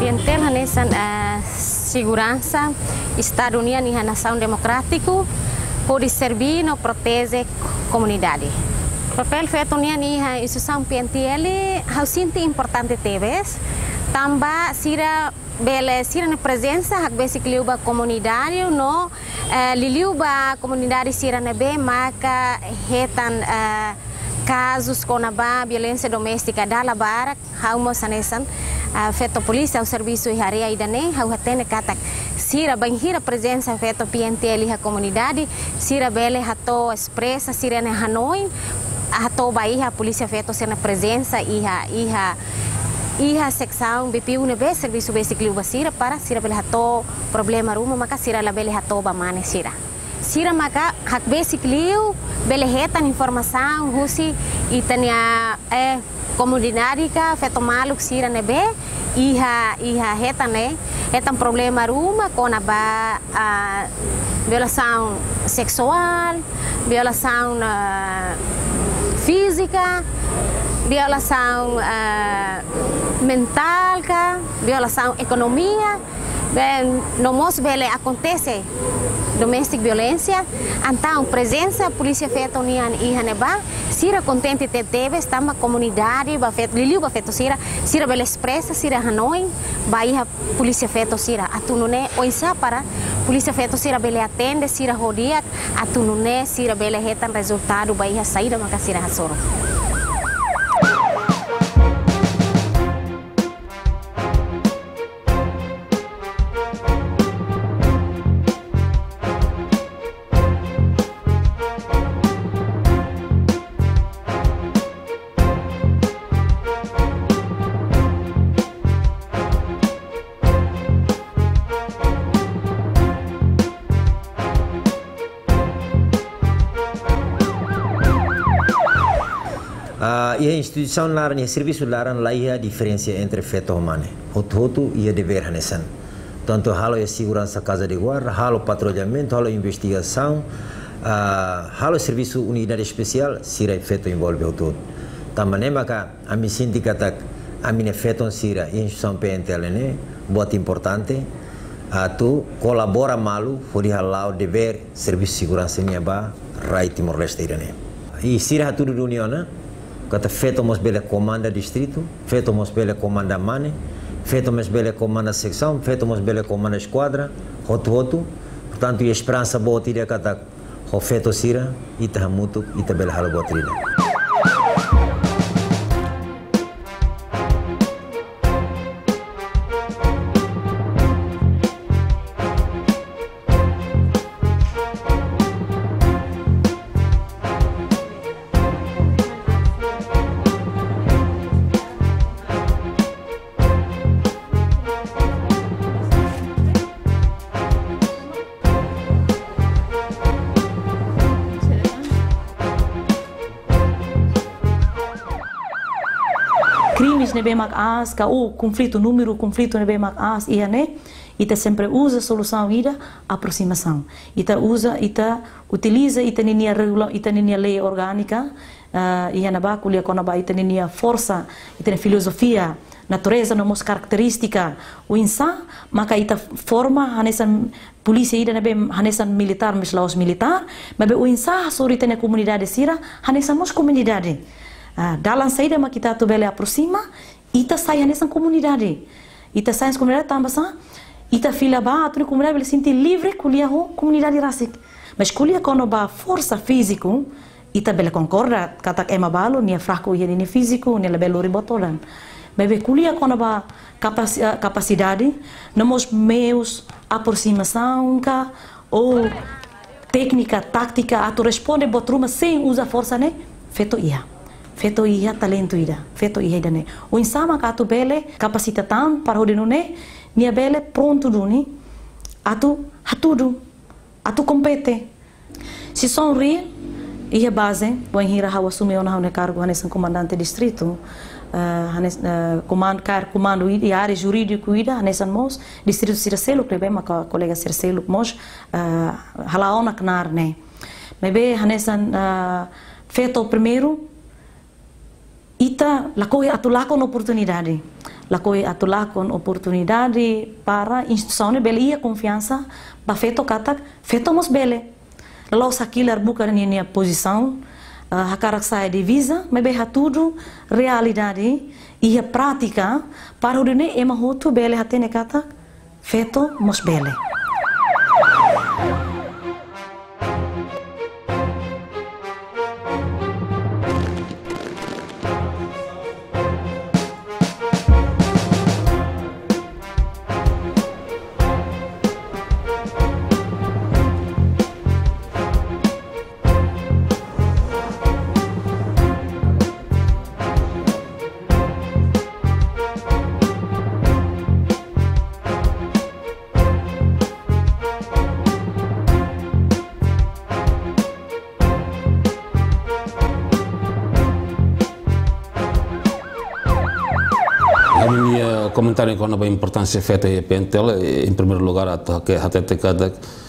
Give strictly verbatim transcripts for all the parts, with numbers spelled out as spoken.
Pientel hanesan uh, segurança, Estado Unido e a nação democrática pode servir no proteger comunidade. O papel feito na instituição P N T L é muito importante talvez. Também sira bela sira na presença hak basic liuba comunidade no liuba comunidade sira na be maka hetan casos com a violência doméstica da labarak haumo sanesan feito polícia o serviço e area idane hau hatene katak sira banhira presença feito P N T L a comunidade sira bela hato expressa sira na Hanoi hato baia a polícia feito ser na presença e a e a e a secção B P U na be serviço basic liuba sira para sira bela hato problema ruma maka sira la bela hato ba mane sira sira maka hak basic liu bela hetan informação husi itania é comunidade ka feto maluk sira nebe iha iha hetan né hetan problema ruma com a ba a violação sexual violação uh, física violação uh, mental ka violação economia bem no mos bele acontece domestic violência, então presença polícia feita união e haneba, sira contente te teve estama comunidade ba feito liliu ba feito sira sira bela expressa sira Hanoi ba a polícia feito sira atunune oisa para polícia feito sira bela atende sira rodia atunune sira bela hetan resultado ba a saída maka sira hasoro. Uh, e a instituição laran, e serviço laran lá a diferença entre feito humano, hoto e dever hanesan. Tanto halo a segurança casa de guarda, halo patrulhamento, halo investigação, uh, halo serviço unidade especial, sira feito envolve hoto. Também maka a mi sindicato a minha feito sira a instituição P N T L né, bote importante. A tu colabora malu, fori halau dever serviço segurança minha ba, right Timor Leste irane. E sira tudo do união né? Kata feito mos bela comanda distrito, feito mos bela comanda mane, feito mos bela comanda secção, feito mos bela comanda esquadra, hotu hotu. Portanto, a esperança boa tira kata ho feito sira, ita hamutu, ita bela halo boa tira. Crimes ne bem as, ka o conflito número conflito ne bem as e né, ita sempre usa solução ida aproximação, ita usa ita utiliza ita ninia regula ita ninia lei orgânica uh, e na ba kulia kona ba ita ninia força ita filosofia natureza nomos característica o insa maka ita forma hanesan polícia ida ne bem hanesan militar mis laos militar mas o insa sobre ita na comunidade sira hanesan mos comunidade. Ah, dalam saída mas kita tu bela aproxima, ita sai nessa comunidade, ita sai nessa comunidade também sa, ita fila ba tu comunidade bela sentir livre kuliah ho comunidade rasik, mas kuliah kono ba força físico, ita bela concorda kata ema balo nia fraco ia ni físico nia belo ribotolan, bebe kuliah kono ba capacidade, namos meus aproximação ka ou técnica tática a tu responde botruma sem usar força né, feito ia. Feito ia talento ida, feito ia ida ne. O insama katu bele capacitação para o denune, nia bele pronto duni, atu hatudu, atu compete. Se sonri, ia base, bom hira hawa sumi ona hone cargo hanesan comandante distrito, hanes comando car comando ida área jurídico ida hanesan mos distrito Siracelo, que bem maka colega Siracelo mos halaona knar ne. Mebe hanesan feito primeiro ita lako atu lako na oportunidade lá coi atulah com oportunidade para instituição ne bele ia confiança para feito katak feito mos bele lá os akilar bukan ni posição hakarak sai divisa mas bem tudo realidade e a prática para o dene ema hotu bele hatene katak feito mos bele. A minha comentário com a importância feita e Pentel, em primeiro lugar, até até cada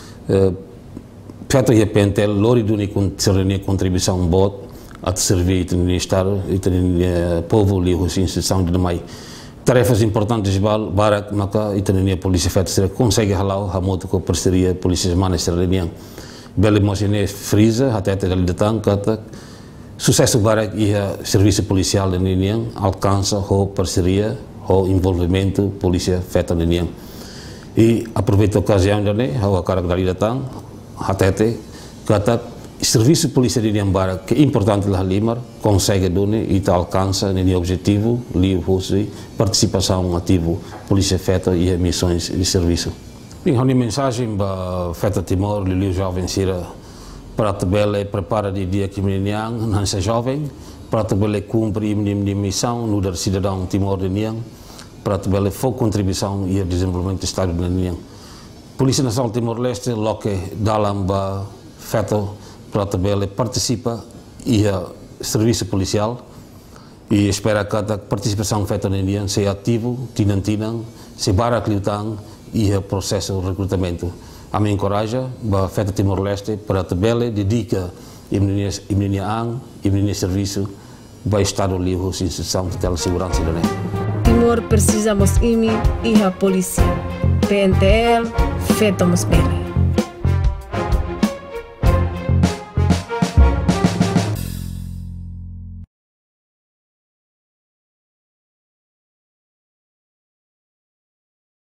feita e Pentel, lori duni com serenia contribuição bot a servir o Estado e o povo ali os instituição de mais tarefas importantes bal barak maka e a polícia feita consegue halau a moto com parceria polícia manas serenia bela emocioné frisa até até ali datang kata sucesso barak e serviço policial de Ninian alcança a parceria, o envolvimento polícia feita de Ninian. E aproveito a ocasião de né, a cara que ali datang, até até kata serviço polícia de Ninian barak que é importante lá limar consegue done e alcança Ninian objetivo li fosse participação ativo polícia feita e missões de serviço. Bem, a mensagem ba feita Timor li jovem sira para tabela prepara de dia que meniniang não se jovem para tabela cumprir a missão no dar cidadão Timor de Niang para tabela for contribuição e desenvolvimento do Estado de Niang. Polícia Nacional Timor-Leste loque dalam ba feto para tabela participa e a serviço policial e espera que a participação feita na Niang seja ativo, tinantinang, se barak liutang e o processo de recrutamento. A me encoraja, a Feta Timor-Leste, para a tabela, dedica a menina ang, a menina serviço, para Estado livre, a instituição de telesegurança da N E. Timor precisamos imi e a polícia. P N T L, Feta Mosbele.